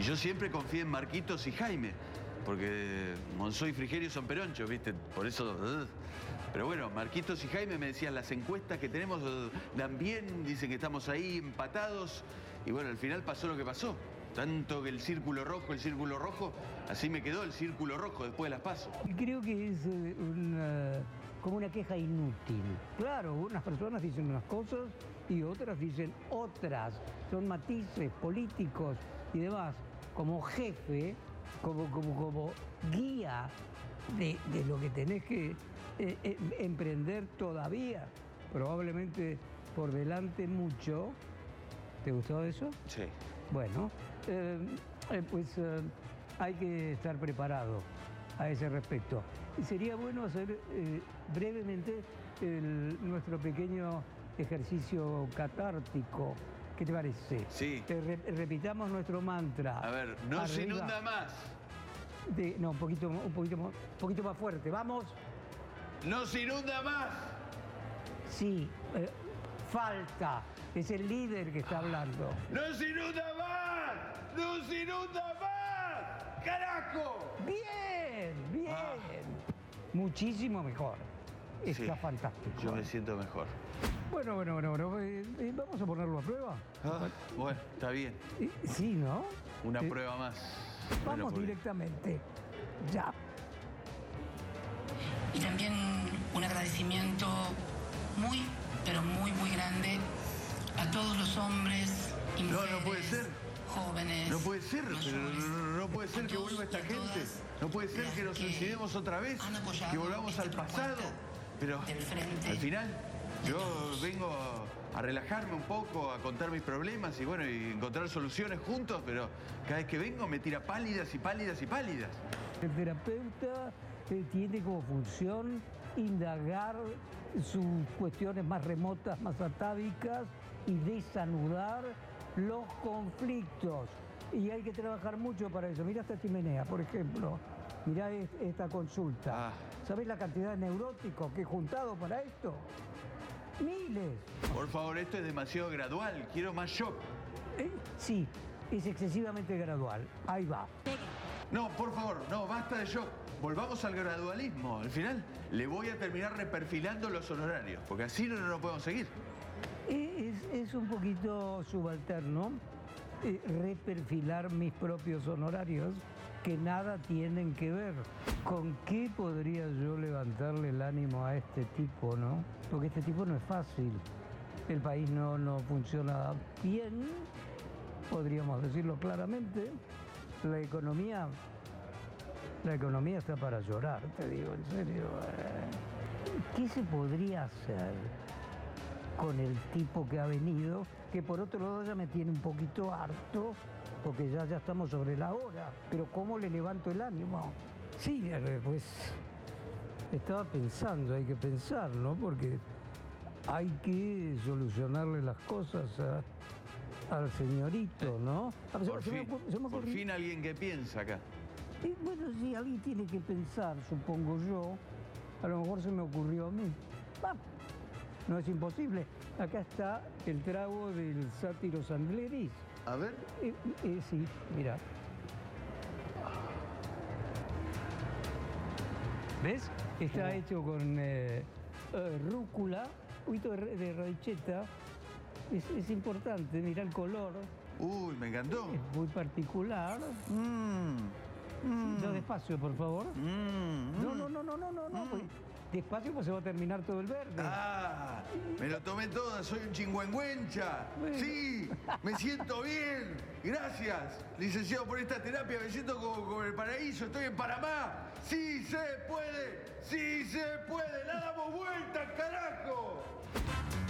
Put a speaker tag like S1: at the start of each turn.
S1: Y yo siempre confié en Marquitos y Jaime, porque Monzó y Frigerio son peronchos, ¿viste? Por eso... Pero bueno, Marquitos y Jaime me decían, las encuestas que tenemos dan bien, dicen que estamos ahí empatados. Y bueno, al final pasó lo que pasó. Tanto que el círculo rojo, así me quedó el círculo rojo después de las PASO.
S2: Creo que es como una queja inútil. Claro, unas personas dicen unas cosas y otras dicen otras. Son matices políticos y demás. Como jefe, como guía de lo que tenés que emprender todavía, probablemente por delante mucho. ¿Te gustó eso?
S1: Sí.
S2: Bueno, pues hay que estar preparado a ese respecto. Y sería bueno hacer brevemente nuestro pequeño ejercicio catártico. ¿Qué te parece?
S1: Sí.
S2: Repitamos nuestro mantra.
S1: A ver, no se inunda más.
S2: No, un poquito más fuerte. ¡Vamos!
S1: ¡No se inunda más!
S2: Sí, falta. Es el líder que está hablando.
S1: ¡No se inunda más! ¡No se inunda más! ¡Carajo!
S2: ¡Bien! ¡Bien! Muchísimo mejor. Está fantástico.
S1: Yo me siento mejor.
S2: Bueno. ¿Vamos a ponerlo a prueba?
S1: Bueno, está bien.
S2: Sí, ¿no?
S1: Una prueba más.
S2: Vamos directamente. Ya.
S3: Y también un agradecimiento muy, pero muy grande a todos los hombres y mujeres,
S1: no puede ser.
S3: Jóvenes.
S1: No puede ser,
S3: mayores,
S1: no puede ser que vuelva esta gente. No puede ser que nos suicidemos otra vez, que volvamos al pasado. Pero al final yo vengo a relajarme un poco, a contar mis problemas y bueno, y encontrar soluciones juntos, pero cada vez que vengo me tira pálidas y pálidas y pálidas.
S2: El terapeuta tiene como función indagar sus cuestiones más remotas, más atávicas y desanudar los conflictos. Y hay que trabajar mucho para eso. Mira esta chimenea, por ejemplo. Mirá esta consulta. ¿Sabés la cantidad de neuróticos que he juntado para esto? ¡Miles!
S1: Por favor, esto es demasiado gradual. Quiero más shock.
S2: Sí, es excesivamente gradual. Ahí va.
S1: No, por favor, no, basta de shock. Volvamos al gradualismo. Al final le voy a terminar reperfilando los honorarios, porque así no podemos seguir.
S2: Es un poquito subalterno reperfilar mis propios honorarios que nada tienen que ver. ¿Con qué podría yo levantarle el ánimo a este tipo, no? Porque este tipo no es fácil. El país no funciona bien, podríamos decirlo claramente. La economía está para llorar, te digo, en serio. ¿Qué se podría hacer con el tipo que ha venido? Que por otro lado ya me tiene un poquito harto, porque ya estamos sobre la hora. Pero ¿cómo le levanto el ánimo? Sí, pues estaba pensando, hay que pensar, ¿no? Porque hay que solucionarle las cosas al señorito, ¿no?
S1: Por fin alguien que piensa acá.
S2: Bueno, sí, alguien tiene que pensar, supongo yo. A lo mejor se me ocurrió a mí. No es imposible. Acá está el trago del sátiro Sandleris.
S1: A ver.
S2: Sí, mira. ¿Ves? Está hecho con rúcula, un poquito de radicheta. Es importante, mira el color.
S1: Uy, me encantó.
S2: Es muy particular. No, despacio, por favor. No. Pues, despacio, pues se va a terminar todo el verde.
S1: Me lo tomé todo, soy un chingüengüencha. Bueno. Sí, me siento bien. Gracias, licenciado, por esta terapia. Me siento como en el paraíso, estoy en Panamá. ¡Sí se puede! ¡Sí se puede! ¡La damos vuelta, carajo!